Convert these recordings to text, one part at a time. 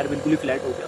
Tyre बिल्कुल ही flat हो गया।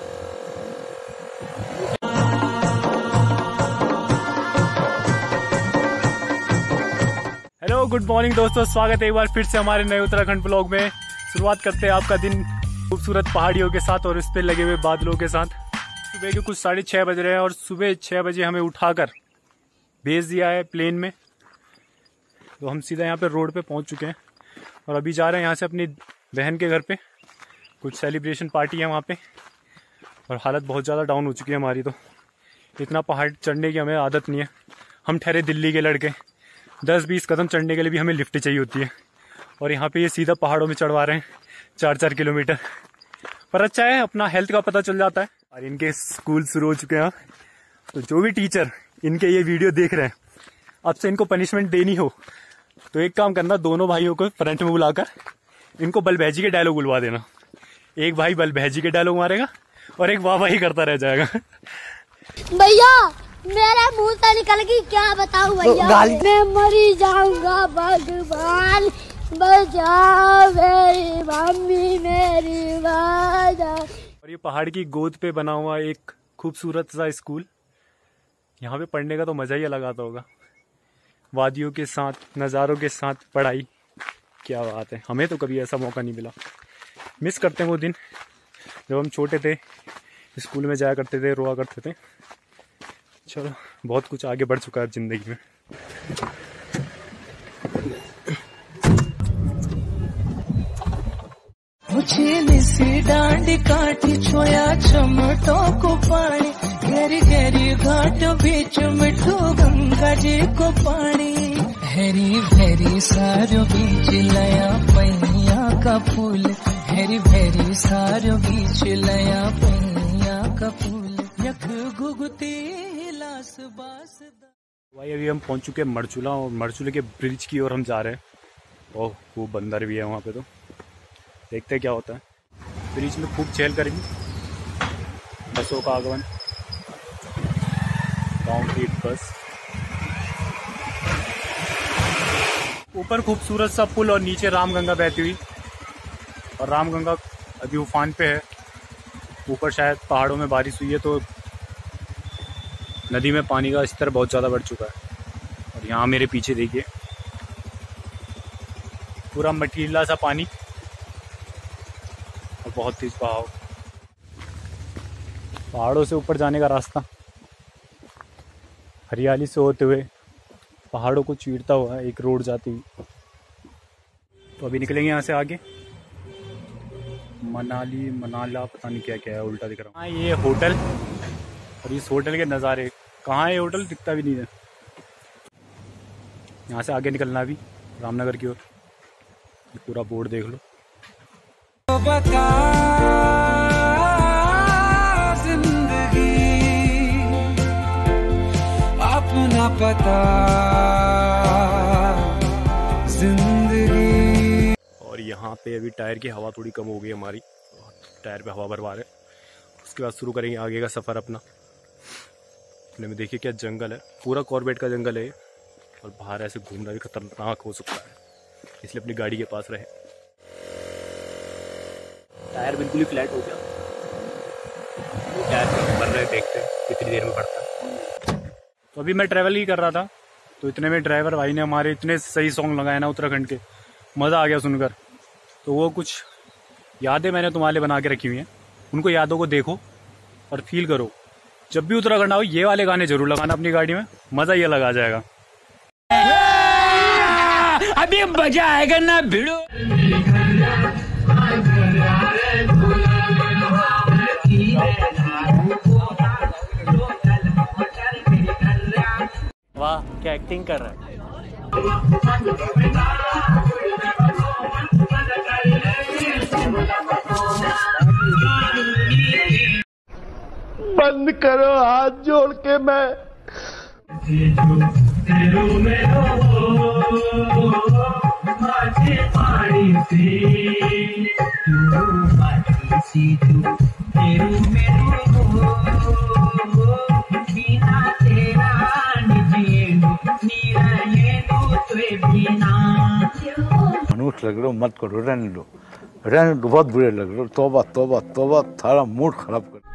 हेलो गुड मॉर्निंग दोस्तों, स्वागत है एक बार फिर से हमारे नए उत्तराखंड ब्लॉग में। शुरुआत करते हैं आपका दिन खूबसूरत पहाड़ियों के साथ और इस पे लगे हुए बादलों के साथ। सुबह के कुछ 6:30 बज रहे हैं और सुबह 6 बजे हमें उठाकर भेज दिया है प्लेन में। तो हम सीधा यहाँ पे रोड पे पहुँच चुके हैं और अभी जा रहे हैं यहाँ से अपनी बहन के घर पे। कुछ सेलिब्रेशन पार्टी है वहाँ पे और हालत बहुत ज़्यादा डाउन हो चुकी है हमारी। तो इतना पहाड़ चढ़ने की हमें आदत नहीं है। हम ठहरे दिल्ली के लड़के, 10-20 कदम चढ़ने के लिए भी हमें लिफ्ट चाहिए होती है और यहाँ पे ये सीधा पहाड़ों में चढ़वा रहे हैं 4-4 किलोमीटर। पर अच्छा है, अपना हेल्थ का पता चल जाता है। और इनके स्कूल शुरू हो चुके हैं, तो जो भी टीचर इनके ये वीडियो देख रहे हैं, अब से इनको पनिशमेंट देनी हो तो एक काम करना, दोनों भाइयों को फ्रंट में बुलाकर इनको बलभैजी के डायलॉग बुलवा देना। एक भाई बलभैजी के डायलॉग मारेगा और एक वाह वाही करता रह जाएगा। भैया मेरे मुंह से निकल गई, क्या बताऊं भैया, मैं मरी जाऊंगा, भगवान बचाओ मेरी मम्मी मेरी बाजा। और ये पहाड़ की गोद पे बना हुआ एक खूबसूरत सा स्कूल, यहाँ पे पढ़ने का तो मजा ही अलग आता होगा। वादियों के साथ, नज़ारों के साथ पढ़ाई, क्या बात है। हमें तो कभी ऐसा मौका नहीं मिला। मिस करते हैं वो दिन जब हम छोटे थे, स्कूल में जाया करते थे, रोआ करते थे। चलो बहुत कुछ आगे बढ़ चुका है जिंदगी में। मुझे निसी डांड काटी छोया चमटो को पानी, गहरी गहरी घाट बीच मिठो गंगा जी को पानी, हेरी भेरी सारो बीच लया पैया का फूल, हेरी भेरी सारो बीच लया पैया का फूल, यख घुगती लास बास। भाई अभी हम पहुंच चुके हैं मरचूला और मरचूले के ब्रिज की ओर हम जा रहे हैं। ओह वो बंदर भी है वहाँ पे, तो देखते हैं क्या होता है। ब्रिज में खूब चहल करेंगे, बसों का आगमन, कॉन्क्रीट बस, ऊपर खूबसूरत सा पुल और नीचे रामगंगा बहती हुई। और रामगंगा अभी उफान पे है। ऊपर शायद पहाड़ों में बारिश हुई है तो नदी में पानी का स्तर बहुत ज़्यादा बढ़ चुका है। और यहाँ मेरे पीछे देखिए पूरा मटीला सा पानी और बहुत तेज बहाव। पहाड़ों से ऊपर जाने का रास्ता हरियाली से होते हुए पहाड़ों को चीरता हुआ एक रोड जाती हुई। तो अभी निकलेंगे यहाँ से आगे। मनाली मनाला पता नहीं क्या क्या है, उल्टा दिख रहा है। हाँ ये होटल, और इस होटल के नज़ारे, कहाँ है होटल दिखता भी नहीं है। यहाँ से आगे निकलना भी रामनगर की ओर। पूरा बोर्ड देख लो। बता जिंदगी अपना पता जिंदगी। और यहाँ पे अभी टायर की हवा थोड़ी कम हो गई हमारी, टायर पे हवा भरवा रहे। उसके बाद शुरू करेंगे आगे का सफ़र अपना। में देखिए क्या जंगल है, पूरा कॉर्बेट का जंगल है और बाहर ऐसे घूमना भी खतरनाक हो सकता है, इसलिए अपनी गाड़ी के पास रहे। टायर बिल्कुल ही फ्लैट हो गया। टायर भर रहे, देखते हैं कितनी देर में भरता है। तो अभी मैं ट्रैवल ही कर रहा था, तो इतने में ड्राइवर भाई ने हमारे इतने सही सॉन्ग लगाए ना उत्तराखंड के, मज़ा आ गया सुनकर। तो वो कुछ यादें मैंने तुम्हारे लिए बना के रखी हुई हैं, उनको यादों को देखो और फील करो। जब भी उत्तराखंड आओ ये वाले गाने जरूर लगाना अपनी गाड़ी में, मज़ा ये लगा जाएगा। अभी मजा आएगा ना भिड़ो। वाह क्या एक्टिंग कर रहा है। बंद करो हाथ जोड़ के, मैं मनुष्य लग लो मत करो, रहने लो। रहने बहुत बुरे लग रहे। तौबा तौबा तौबा, सारा मूड खराब कर।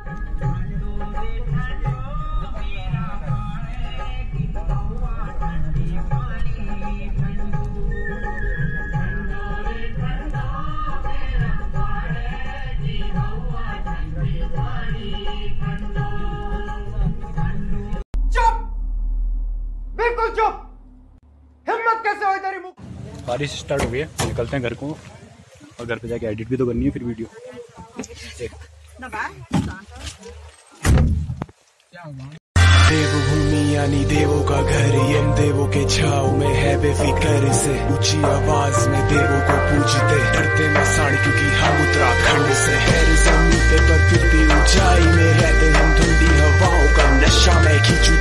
बिल्कुल चुप, हिम्मत कैसे हो तेरी मुख। बारिश स्टार्ट हो गई है, निकलते हैं घर को और घर पे जाके एडिट भी तो करनी है फिर वीडियो। देवभूमि यानी देवों का घर, यम देवों के छाव में है बेफिक्र से। ऊंची आवाज में देवों को पूजते, डरते मसान क्योंकि हम उत्तराखंड से। खैर जमीन पे पर फिर भी ऊंचाई में रहते हम, ठंडी हवाओं का नशा मैं खींचू